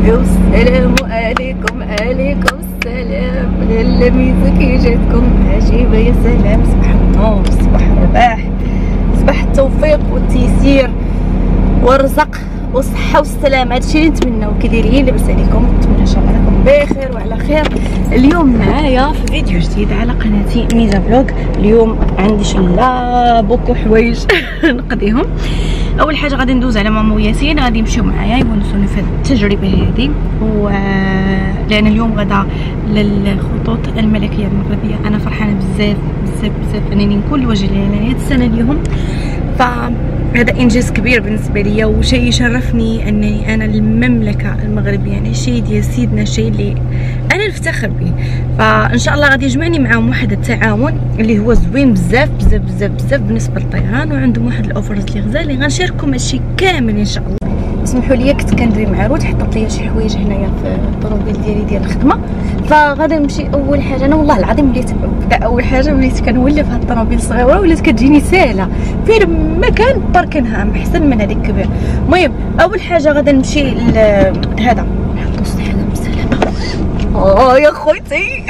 والسلام عليكم. عليكم السلام. لاله ميزه كي جاتكم عجيبه. يا سلام، صباح النور، صباح الرباح، صباح التوفيق والتيسير والرزق والصحه والسلام. هادشي اللي نتمناو. كي دايرين؟ لاباس عليكم؟ نتمنى ان شاء الله راكم بخير وعلى خير. اليوم معايا في فيديو جديد على قناتي ميزا فلوغ. اليوم عندي شلا بوكو حوايج نقضيهم. اول حاجه غادي ندوز على ماما وياسين، غادي يمشيو معايا يونسوني في التجربه هذه، لان اليوم غدا للخطوط الملكيه المغربيه. انا فرحانه بزاف بزاف بزاف انني نكون الوجه الاعلاني هذه السنه اليوم، فهذا انجاز كبير بالنسبه لي وشيء يشرفني انني انا المملكه المغربيه، يعني شيء ديال سيدنا، شيء اللي انا نفتخر به. فان شاء الله غادي يجمعني معهم واحد التعاون اللي هو زوين بزاف بزاف بزاف بزاف بالنسبه للطيران، وعندهم واحد الاوفرز اللي غزال اللي غنشارككم هادشي كامل ان شاء الله. اسمحوا لي، كنت كندوي مع رود، حطت لي شي حوايج هنايا في الطوموبيل ديالي ديال الخدمه، فغادي نمشي. اول حاجه انا والله العظيم وليت اول حاجه وليت كنولف هاد الطوموبيل الصغيره، ولات كتجيني ساهله فين ما كان باركنها احسن من هذيك الكبيره. المهم اول حاجه غادي نمشي لهذا، نحطو السلام السلامه. يا خوتي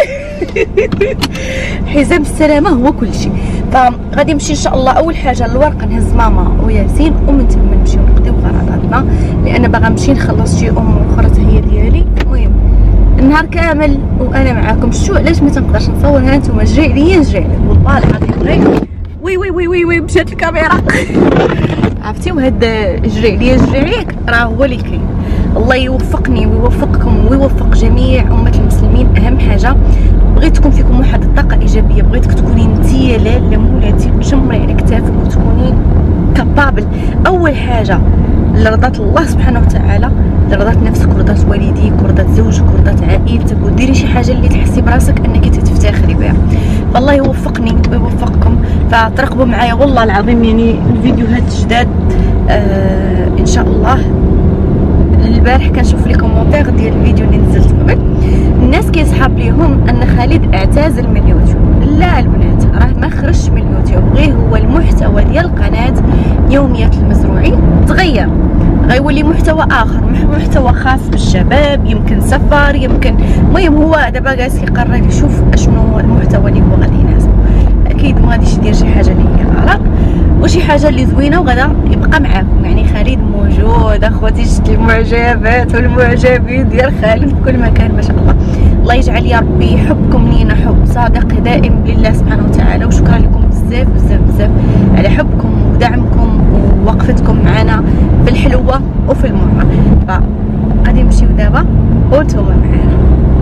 حزام السلامه هو كل شيء. فغادي نمشي ان شاء الله اول حاجه الورقه، نهز ماما وياسين ومن تما نمشيو نقضيو غراضاتنا، لان باغا نمشي نخلص شي امور اخرى هي ديالي. المهم النهار كامل وانا معاكم. شتو علاش ما تنقدرش نصور؟ ها نتوما جاي ليا والله العظيم غير وي وي وي وي وي مشات الكاميرا عرفتي. وهاد جري عليك راه هو اللي كاين. الله يوفقني ويوفقكم ويوفق جميع امه المسلمين. اهم حاجه بغيت تكون فيكم واحد الطاقه ايجابيه، بغيتك تكوني نتيا لاله مولاتي وتشمري على كتافك وتكوني كابابل. اول حاجه لرضات الله سبحانه وتعالى، لرضات نفسك ورضات والديك ورضات زوجك ورضات عائلتك، وديري شي حاجه اللي تحسي براسك انك تفتخري بها. فالله يوفقني ويوفقكم. فترقبوا معايا والله العظيم، يعني الفيديوهات جداد ان شاء الله. البارح كنشوف لي كومونتير ديال الفيديو اللي نزلت قبل، الناس كيصحاب ليهم ان خالد اعتزل من اليوتيوب. لا البنات، راه ما خرجش من اليوتيوب، غير هو المحتوى ديال القناه يوميات المزروعين تغير، غيولي محتوى اخر، محتوى خاص بالشباب، يمكن سفر، يمكن. المهم هو دابا جالس يقرر يشوف اشنو المحتوى اللي هو غادي يناسبه. اكيد ما غاديش يدير شي حاجه اللي هي غلط وشي حاجه اللي زوينه، وغدا يبقى معاكم. يعني خالد موجود اخواتي، شفت المعجبات والمعجبين ديال خالد في كل مكان ما شاء الله. الله يجعل يا ربي حبكم لينا حب صادق دائم لله سبحانه وتعالى، وشكرا لكم بزاف بزاف بزاف على حبكم ودعمكم ووقفتكم معنا في الحلوه وفي المره. فغادي نمشيو دابا وانتم معنا.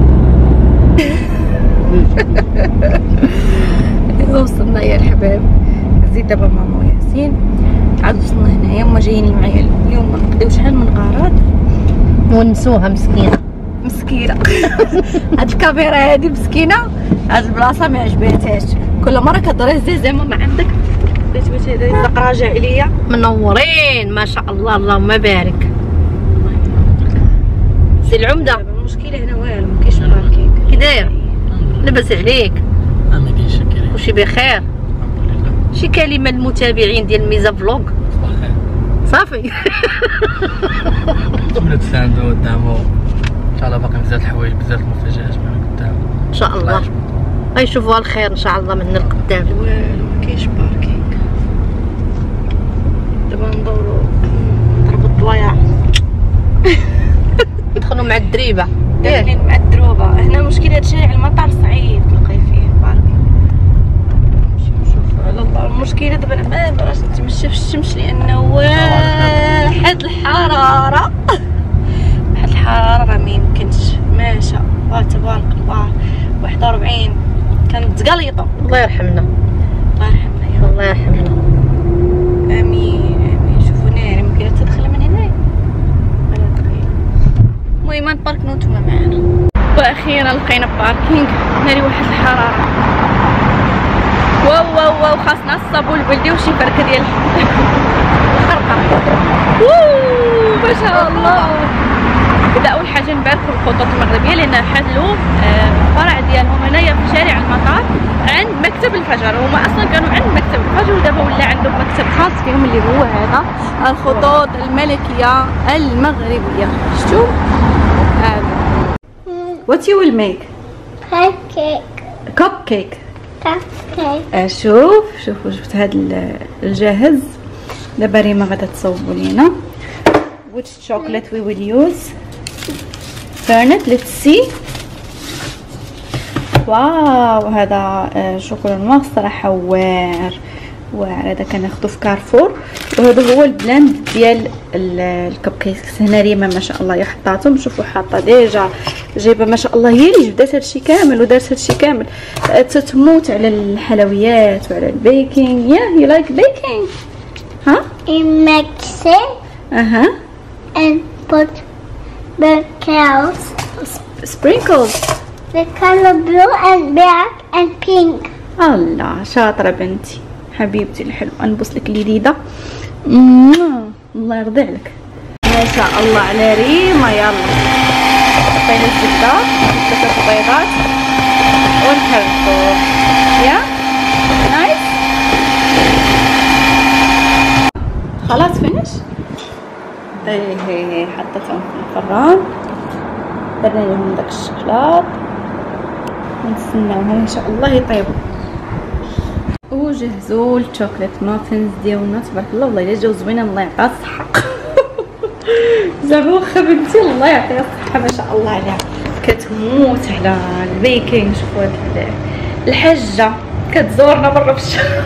وصلنا يا الحباب، زيد دابا ماما وياسين عاد وصلنا هنايا. هما جايين معايا اليوم نقضيو شحال من غرض ونسوها مسكينه هاد الكاميرا هادي مسكينه، هاد البلاصه ما عجباتهاش. كل مره كضري زعما ما عندك باش هذا يزق راجع عليا. منورين ما شاء الله، اللهم بارك. سي العمده. المشكله هنا والو، ما كاينش باركينغ. كي داير؟ لاباس عليك؟ ما كاينش كاين. وشي بخير؟ شي كلمه للمتابعين ديال ميزا فلوغ. صافي ولا تساندو ودعمو ان شاء الله. باقي بزاف الحوايج، بزاف المفاجآت من قدام ان شاء الله. غيشوفوها الخير ان شاء الله من القدام. والو ما كاينش باركينغ. دابا ندورو نضربو الضوايع ندخلو مع الدريبه، داخلين مع الدروبه. هنا مشكله شارع المطار صعيب تلقاي فيه باركينغ. نمشيو نشوفو على الله. المشكله دابا ما بغاش نتمشى في الشمس لانه واحد الحراره واحد الحراره راه ميمكنش. ما شاء الله تبارك الله 41 كانت تقليطه. الله يرحمنا، الله يرحمنا يا رب، الله يرحمنا. امين امين. شوفوا ناري ما كاينه تدخل من هنايا ولا تغير. المهم نباركو نتوما معانا. واخيرا لقينا باركينغ. ناري واحد الحراره. واو واو واو، خاصنا الصابون البلدي وشي فركه ديال الخرقه. ما شاء الله. بدا اول حاجه نباركوا الخطوط المغربيه لان حلوا الفرع ديالهم هنايا في شارع المطار عند مكتب الفجر. هما اصلا كانوا عند مكتب الفجر ودابا ولا عندهم مكتب خاص فيهم اللي هو هذا الخطوط الملكيه المغربيه. شفتوا What you will make? pancake. Cupcake. Cupcake. شوفوا جبت هذا الجاهز. دابا ريما غادا تصوبوا لينا. Which chocolate we will use? Turn it. Let's see. واو هذا شوكولا نوار صراحه واعر. هذا كناخذو في كارفور، وهذا هو البلاند ديال الكب كيكس. هنا ريما ما شاء الله حطاتهم. شوفوا حاطه ديجا جايبه ما شاء الله، هي اللي جبدات هادشي كامل ودارت هادشي كامل. تتموت على الحلويات وعلى البيكينغ. يو لايك بيكينغ؟ ها In Mexico. And put the cows. sprinkles. The color blue and black and pink. الله شاطره بنتي حبيبتي الحلوه. نبوس لك اليديده. الله يرضي عليك. ما شاء الله على ريما. يلا حطينا الزبده، 3 بيضات ونحركو. يا نايس. خلاص فينيش. ايه حطيتهم في الفران، درنا لهم داك الشوكولات ونستناوهم ان شاء الله يطيبوا. وجهزوا الشوكولات مافنز ديالنا. تبارك الله والله الا جاو زوينين. الله يعطيها الصحه. زعما واخا بنتي الله يعطيها الصحه ما شاء الله عليها كتموت على البيكينغ. شوفوا هاد الحاجه كتزورنا مره في الشهر.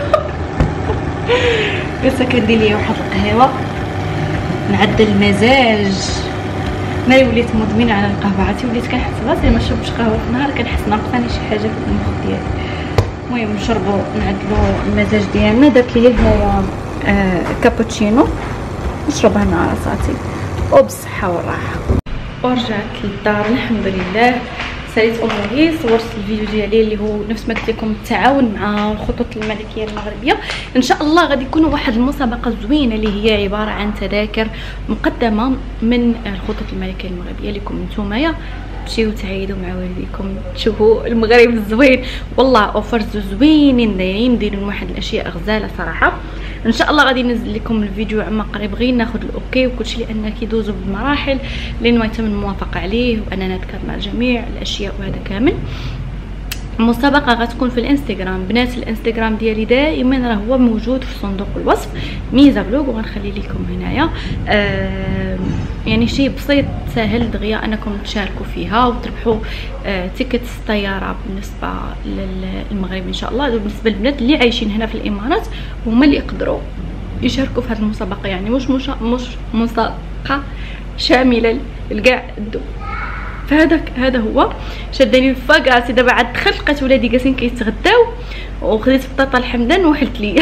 بس كندير ليا واحد القهوه نعدل المزاج. مالي وليت مدمنه على القهوه. عرفتي وليت كنحس راسي ما شربتش قهوه في النهار، كنحس ناقصاني شي حاجه في المخ ديالي. المهم نشربوا نعدلوا المزاج ديالنا. درت ليه هنايا كابوتشينو نشربها مع راساتي وبالصحه والراحه. ورجعت للدار الحمد لله. ساليت اموري، صورت الفيديو ديالي اللي هو نفس ما قلت لكم التعاون مع الخطوط الملكيه المغربيه. ان شاء الله غادي يكونوا واحد المسابقه زوينه اللي هي عباره عن تذاكر مقدمه من الخطوط الملكيه المغربيه لكم نتوما تمشيو تعيدوا مع والديكم تشوفوا المغرب الزوين. والله اوفرز زوينين دايرين، دايرين واحد الاشياء غزاله صراحه. ان شاء الله غادي ننزل لكم الفيديو عما قريب، غير ناخذ الاوكي وكلشي لان كيدوزوا بالمراحل لين ما يتم الموافقه عليه واننا نذكر مع الجميع الاشياء وهذا كامل. المسابقه غتكون في الانستغرام. بنات الانستغرام ديالي دائما راه هو موجود في صندوق الوصف ميزه بلوغ، وغنخلي لكم هنايا يعني شيء بسيط سهل دغيا انكم تشاركوا فيها وتربحوا تيكتس الطياره بالنسبه للمغرب ان شاء الله. بالنسبه للبنات اللي عايشين هنا في الامارات هما اللي يقدروا يشاركوا في هذه المسابقه، يعني مش مسابقه شامله لكاع الدول. فهذا هو شدني الفاق. راسي دابا عاد دخلت لقيت ولادي جالسين كيتغداو وخديت بطاطا الحمدان وحلت ليا.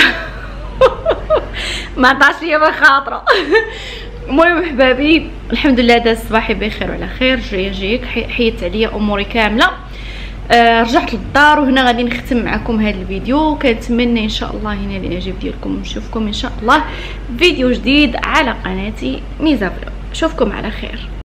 ما عطاش ليا بخاطره. المهم حبابي الحمد لله داز صباحي بخير وعلى خير. جايك حيت عليا اموري كامله. رجعت للدار وهنا غادي نختم معكم هذا الفيديو. كنتمنى ان شاء الله هنا الاعجاب ديالكم ونشوفكم ان شاء الله فيديو جديد على قناتي ميزه بلو. اشوفكم على خير.